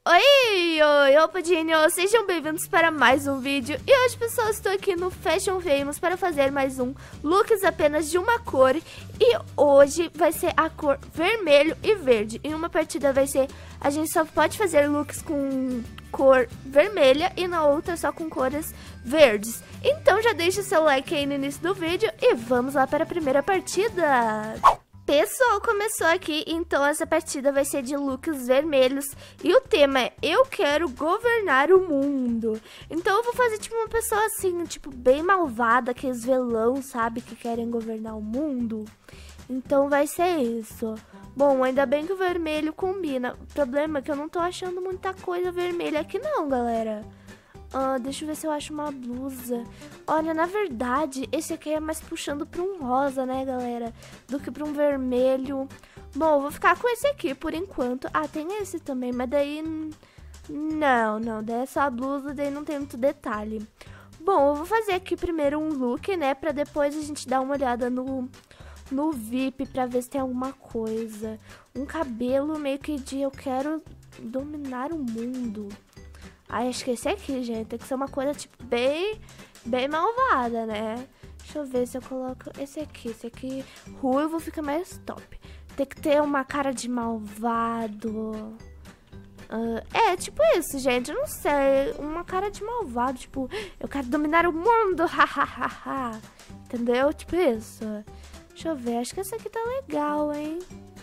Oi, Opadinho, sejam bem-vindos para mais um vídeo. E hoje, pessoal, estou aqui no Fashion Famous para fazer mais um looks apenas de uma cor. E hoje vai ser a cor vermelho e verde. Em uma partida vai ser, a gente só pode fazer looks com cor vermelha e na outra só com cores verdes. Então já deixa o seu like aí no início do vídeo e vamos lá para a primeira partida. Pessoal, começou aqui, então essa partida vai ser de looks vermelhos e o tema é eu quero governar o mundo. Então eu vou fazer tipo uma pessoa assim, tipo bem malvada, aqueles vilão, sabe, que querem governar o mundo. Então vai ser isso. Bom, ainda bem que o vermelho combina. O problema é que eu não tô achando muita coisa vermelha aqui não, galera. Deixa eu ver se eu acho uma blusa. Olha, na verdade, esse aqui é mais puxando pra um rosa, né, galera? Do que pra um vermelho. Bom, eu vou ficar com esse aqui por enquanto. Ah, tem esse também, mas daí... Não, daí é só a blusa, daí não tem muito detalhe. Bom, eu vou fazer aqui primeiro um look, né? Pra depois a gente dar uma olhada no VIP pra ver se tem alguma coisa. Um cabelo meio que de eu quero dominar o mundo. Ai, acho que esse aqui, gente, tem que ser uma coisa, tipo, bem malvada, né? Deixa eu ver se eu coloco esse aqui ruivo fica mais top. Tem que ter uma cara de malvado. Tipo isso, gente, eu não sei, uma cara de malvado, tipo, eu quero dominar o mundo, hahaha, entendeu? Tipo isso. Deixa eu ver, acho que essa aqui tá legal, hein?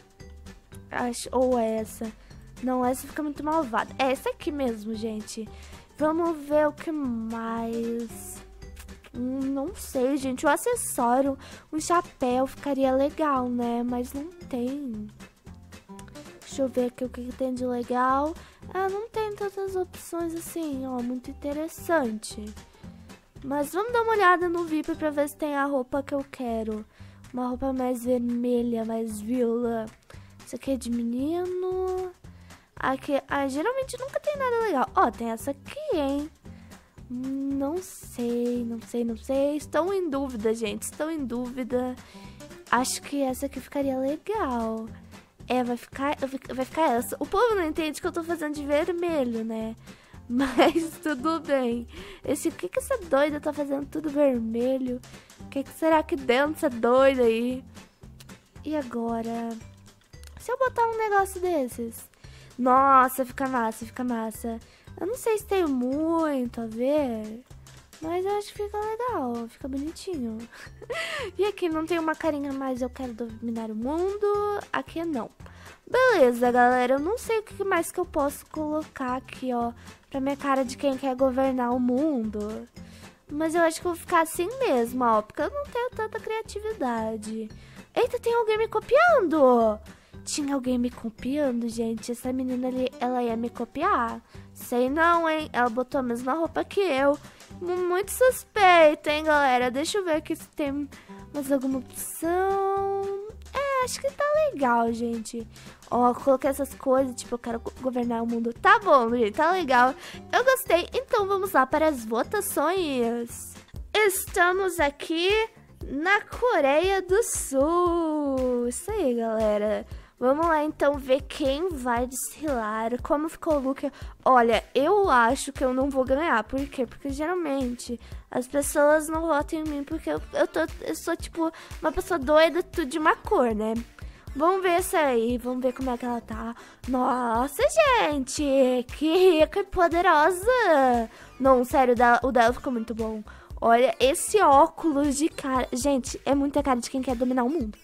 Ou essa. Não, essa fica muito malvada. É essa aqui mesmo, gente. Vamos ver o que mais. Não sei, gente. O acessório, um chapéu ficaria legal, né? Mas não tem. Deixa eu ver aqui o que tem de legal. Não tem tantas opções assim, ó. Muito interessante. Mas vamos dar uma olhada no VIP pra ver se tem a roupa que eu quero. Uma roupa mais vermelha, mais vilã. Isso aqui é de menino. Aqui, geralmente nunca tem nada legal. Tem essa aqui, hein? Não sei. Estou em dúvida, gente. Estou em dúvida. Acho que essa aqui ficaria legal. Vai ficar essa. O povo não entende que eu tô fazendo de vermelho, né? Mas tudo bem. O que essa doida tá fazendo tudo vermelho? O que será que dentro dessa doida aí? E agora? Se eu botar um negócio desses? Nossa, fica massa. Eu não sei se tem muito a ver, mas eu acho que fica legal, fica bonitinho. E aqui não tem uma carinha mais, eu quero dominar o mundo. Aqui não. Beleza, galera, eu não sei o que mais que eu posso colocar aqui, ó, pra minha cara de quem quer governar o mundo. Mas eu acho que eu vou ficar assim mesmo, ó, porque eu não tenho tanta criatividade. Eita, tem alguém me copiando! Tinha alguém me copiando, gente. Essa menina ali, ela ia me copiar. Sei não, hein? Ela botou a mesma roupa que eu. Muito suspeita, hein, galera? Deixa eu ver aqui se tem mais alguma opção. Acho que tá legal, gente. Coloquei essas coisas, tipo, eu quero governar o mundo. Tá bom, gente, tá legal. Eu gostei. Então vamos lá para as votações. Estamos aqui na Coreia do Sul. Isso aí, galera. Vamos lá, então, ver quem vai desfilar, como ficou o look. Olha, eu acho que eu não vou ganhar. Por quê? Porque, geralmente, as pessoas não votam em mim porque eu sou, tipo, uma pessoa doida tudo de uma cor, né? Vamos ver essa aí, vamos ver como é que ela tá. Nossa, gente, que rica e poderosa. Não, sério, o dela ficou muito bom. Olha, esse óculos de cara... Gente, é muita cara de quem quer dominar o mundo.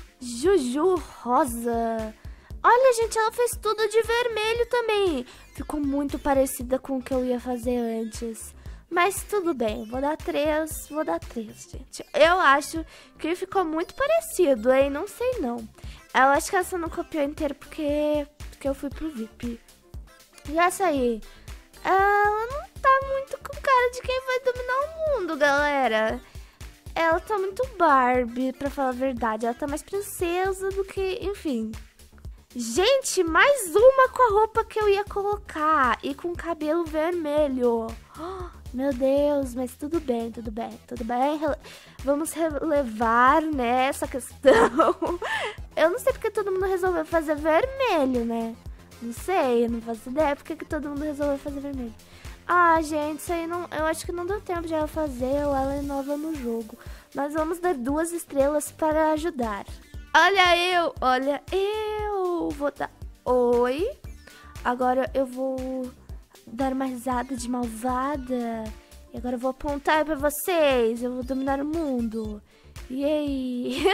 Juju rosa. Olha, gente, ela fez tudo de vermelho também. Ficou muito parecida com o que eu ia fazer antes. Mas tudo bem, vou dar 3, gente. Eu acho que ficou muito parecido, hein? Não sei não. Eu acho que essa não copiou inteiro porque eu fui pro VIP. E essa aí? Ela não tá muito com cara de quem vai dominar o mundo, galera. Ela tá muito Barbie, pra falar a verdade. Ela tá mais princesa do que... Enfim. Gente, mais uma com a roupa que eu ia colocar. E com cabelo vermelho. Meu Deus, mas tudo bem. Vamos relevar, né, essa questão. Eu não sei porque todo mundo resolveu fazer vermelho, né? Não sei, não faço ideia porque que todo mundo resolveu fazer vermelho. Ah, gente, isso aí não... Eu acho que não deu tempo de ela fazer ou ela é nova no jogo. Mas vamos dar 2 estrelas para ajudar. Olha eu. Vou dar... Oi. Agora eu vou dar uma risada de malvada. E agora eu vou apontar pra vocês. Eu vou dominar o mundo. E aí?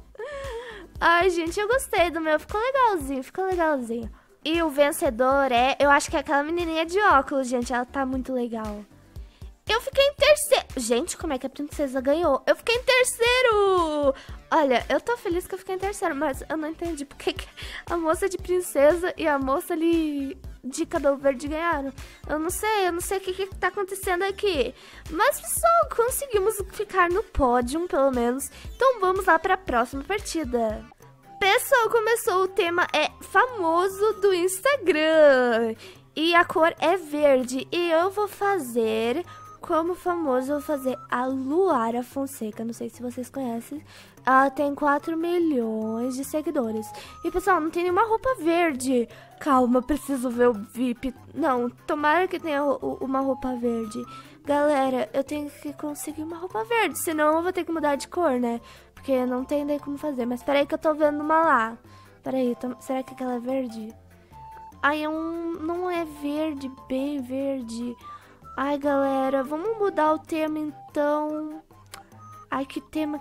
Ai, gente, eu gostei do meu. Ficou legalzinho. E o vencedor eu acho que é aquela menininha de óculos, gente. Ela tá muito legal. Eu fiquei em terceiro. Gente, como é que a princesa ganhou? Eu fiquei em terceiro. Olha, eu tô feliz que eu fiquei em terceiro, mas eu não entendi porque que a moça de princesa e a moça ali de cabelo verde ganharam. Eu não sei o que tá acontecendo aqui. Mas, pessoal, conseguimos ficar no pódio, pelo menos. Então vamos lá pra próxima partida. Pessoal, começou o tema famoso do Instagram. E a cor é verde. E eu vou fazer... Como famoso, eu vou fazer a Luara Fonseca. Não sei se vocês conhecem. Ela tem 4 milhões de seguidores. E, pessoal, não tem nenhuma roupa verde. Calma, preciso ver o VIP. Não, tomara que tenha uma roupa verde. Galera, eu tenho que conseguir uma roupa verde. Senão eu vou ter que mudar de cor, né? Porque não tem nem como fazer. Mas peraí que eu tô vendo uma lá. Peraí, será que aquela é verde? Ai, não é verde, bem verde. Ai, galera, vamos mudar o tema, então. Ai, que tema.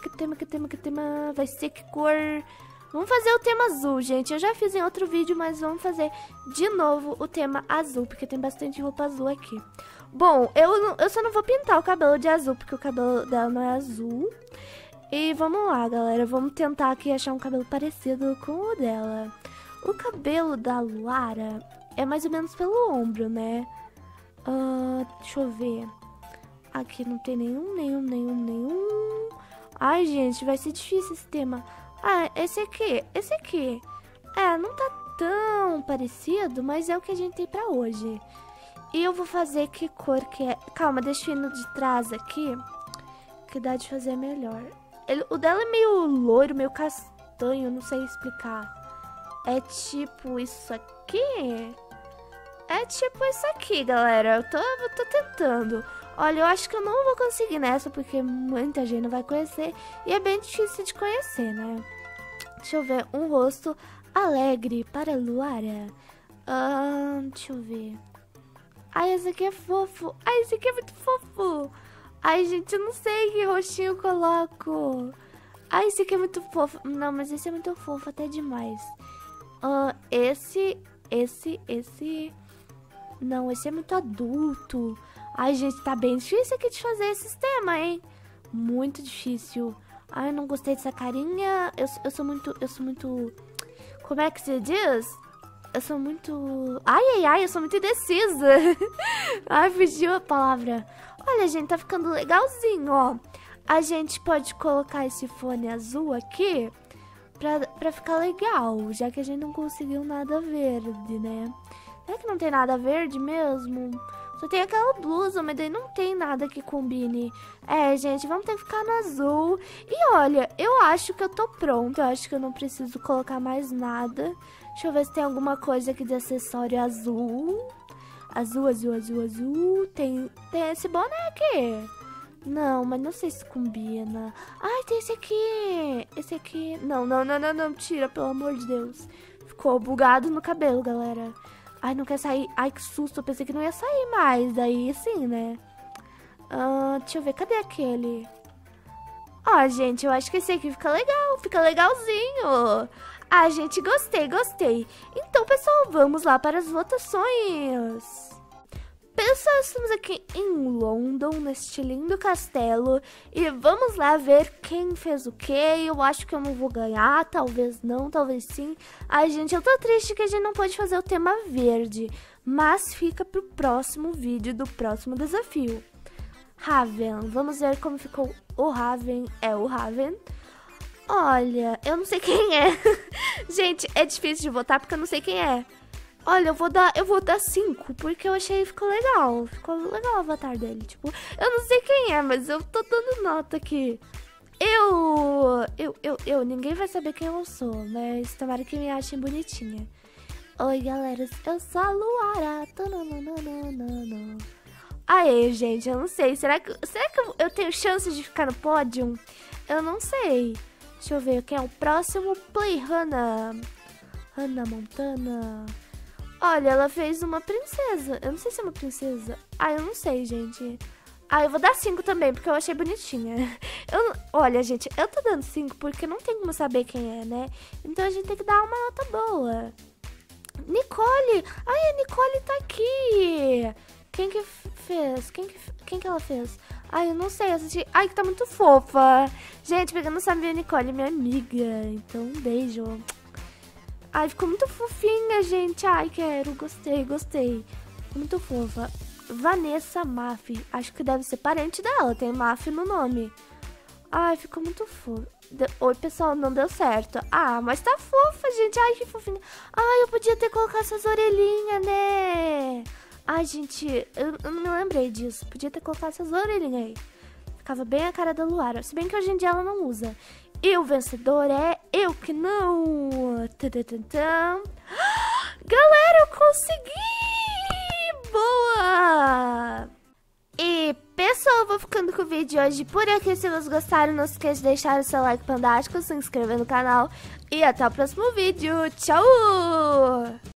Vai ser que cor? Vamos fazer o tema azul, gente. Eu já fiz em outro vídeo, mas vamos fazer de novo o tema azul, porque tem bastante roupa azul aqui. Bom, eu só não vou pintar o cabelo de azul, porque o cabelo dela não é azul. E vamos lá, galera. Vamos tentar aqui achar um cabelo parecido com o dela. O cabelo da Luara é mais ou menos pelo ombro, né? Deixa eu ver. Aqui não tem nenhum. Ai, gente, vai ser difícil esse tema. Ah, esse aqui. Não tá tão parecido, mas é o que a gente tem pra hoje. E eu vou fazer que cor que é. Calma, deixa eu ir no de trás aqui, que dá de fazer melhor. O dela é meio loiro, meio castanho, não sei explicar. É tipo isso aqui? É tipo isso aqui, galera. Eu tô tentando. Olha, eu acho que eu não vou conseguir nessa, porque muita gente não vai conhecer. E é bem difícil de conhecer, né? Deixa eu ver. Um rosto alegre para Luara. Deixa eu ver. Ai, esse aqui é fofo. Ai, esse aqui é muito fofo. Ai, gente, eu não sei que rostinho eu coloco. Ai, esse aqui é muito fofo. Não, mas esse é muito fofo, até demais. Esse... Não, esse é muito adulto. Ai, gente, tá bem difícil aqui de fazer esse sistema, hein? Muito difícil. Ai, eu não gostei dessa carinha. Eu sou muito... Como é que se diz? Eu sou muito... Ai, eu sou muito indecisa. Ai, fugiu a palavra. Olha, gente, tá ficando legalzinho, ó. A gente pode colocar esse fone azul aqui pra ficar legal, já que a gente não conseguiu nada verde, né? Será que não tem nada verde mesmo? Só tem aquela blusa, mas daí não tem nada que combine. Gente, vamos ter que ficar no azul. E olha, eu acho que eu tô pronta. Eu acho que eu não preciso colocar mais nada. Deixa eu ver se tem alguma coisa aqui de acessório azul. Azul. Tem esse boné aqui. Não, mas não sei se combina. Ai, tem esse aqui. Esse aqui. Não. Tira, pelo amor de Deus. Ficou bugado no cabelo, galera. Ai, não quer sair. Ai, que susto. Eu pensei que não ia sair mais. Daí sim, né? Deixa eu ver. Cadê aquele? Gente, eu acho que esse aqui fica legal. Fica legalzinho. Gente, gostei. Então, pessoal, vamos lá para as votações. Pessoal, estamos aqui em London, neste lindo castelo. E vamos lá ver quem fez o quê. Eu acho que eu não vou ganhar, talvez não, talvez sim. Ai, gente, eu tô triste que a gente não pode fazer o tema verde. Mas fica pro próximo vídeo do próximo desafio. Raven, vamos ver como ficou o Raven. É o Raven. Olha, eu não sei quem é. Gente, é difícil de votar porque eu não sei quem é. Olha, eu vou dar 5, porque eu achei que ficou legal. Ficou legal o avatar dele, tipo... Eu não sei quem é, mas eu tô dando nota aqui. Ninguém vai saber quem eu sou, mas tomara que me achem bonitinha. Oi, galera, eu sou a Luara. Tananana. Aê, gente, eu não sei. Será que eu tenho chance de ficar no pódio? Eu não sei. Deixa eu ver quem é o próximo. Play Hannah. Hannah Montana. Olha, ela fez uma princesa. Eu não sei se é uma princesa. Eu não sei, gente. Eu vou dar 5 também, porque eu achei bonitinha. Olha, gente, eu tô dando 5 porque não tem como saber quem é, né? Então a gente tem que dar uma nota boa. Nicole! A Nicole tá aqui! Quem que fez? Quem que ela fez? Eu não sei, assisti. Que tá muito fofa. Gente, porque eu não sabia, a Nicole é minha amiga. Então, um beijo. Ficou muito fofinha, gente. Quero. Gostei. Muito fofa. Vanessa Maff. Acho que deve ser parente dela. Tem Maff no nome. Ficou muito fofo. Oi, pessoal, não deu certo. Mas tá fofa, gente. Que fofinha. Eu podia ter colocado essas orelhinhas, né? Gente, eu não me lembrei disso. Podia ter colocado essas orelhinhas aí. Ficava bem a cara da Luara. Se bem que hoje em dia ela não usa. E o vencedor é eu que não. Galera, eu consegui! Boa! E, pessoal, eu vou ficando com o vídeo hoje por aqui. Se vocês gostaram, não se esqueça de deixar o seu like fantástico, se inscrever no canal. E até o próximo vídeo. Tchau!